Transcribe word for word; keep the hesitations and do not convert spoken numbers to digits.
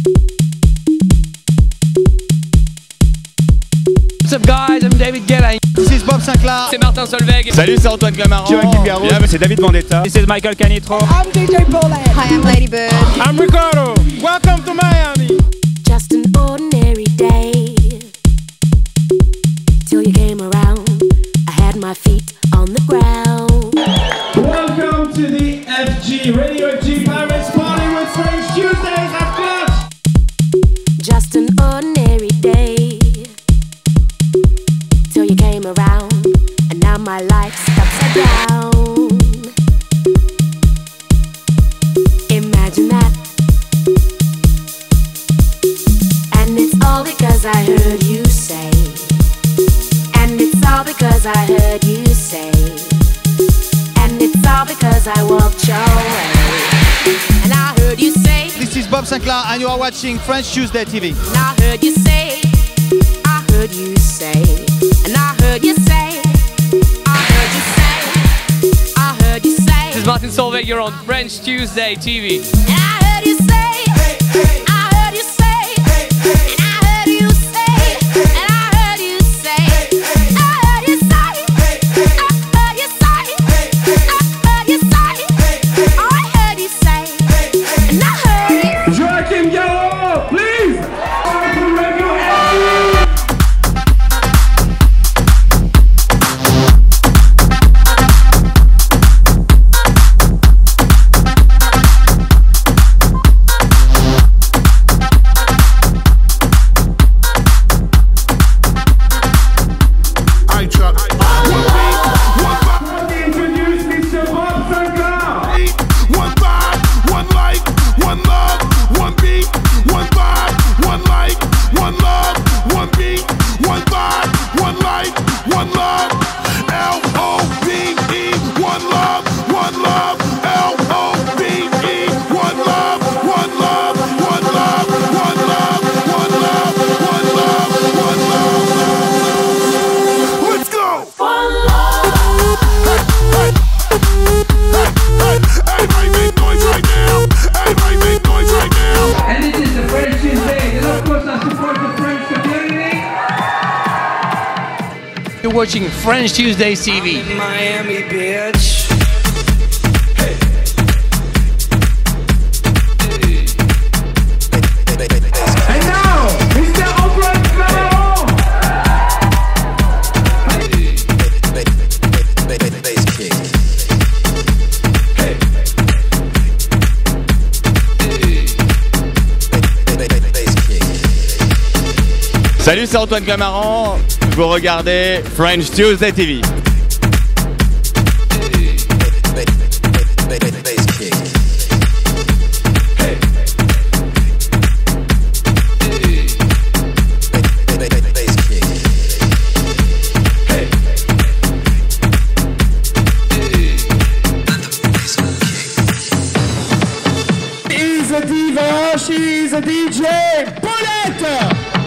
What's up guys, I'm David Guetta. This is Bob Sinclair. C'est Martin Solveig. Salut, c'est Antoine Clamaran. Joachim Garraud. C'est David Vendetta. This is Michael CANITROT. I'm D J Paulette. Hi, I'm Lady Bird. I'm Ricardo. Welcome to Miami. Just an ordinary day till you came around. I had my feet on the ground. Welcome to the F G Radio F G Pirates Party with French Tuesdays at Clutch. Just an ordinary day till you came around, and now my life's upside down. Imagine that. And it's all because I heard you say. And it's all because I heard you say. And it's all because I walked your way. And I heard you say. This is Bob Sinclair and you are watching French Tuesday T V. And I heard you say. I heard you say. And I heard you say. I heard you say. I heard you say. This is Martin Solveig, you're on French Tuesday T V. And I heard you say. Hey, hey. I heard you say. Hey, hey. And I heard you say. Hey, hey. And I heard you say. Hey, hey. I heard you say. Hey, hey. I heard you say. Hey, hey. I heard you say. Hey, hey. I heard you say. Hey, hey. And I heard you. Joachim Garraud, please. Welcome to Radio F G. You're watching French Tuesday T V. Miami, bitch. And now, Mister Antoine Clamaran. Salut, c'est Antoine Clamaran. Vous regardez French Tuesday T V. He's a diva, she's a D J, Paulette.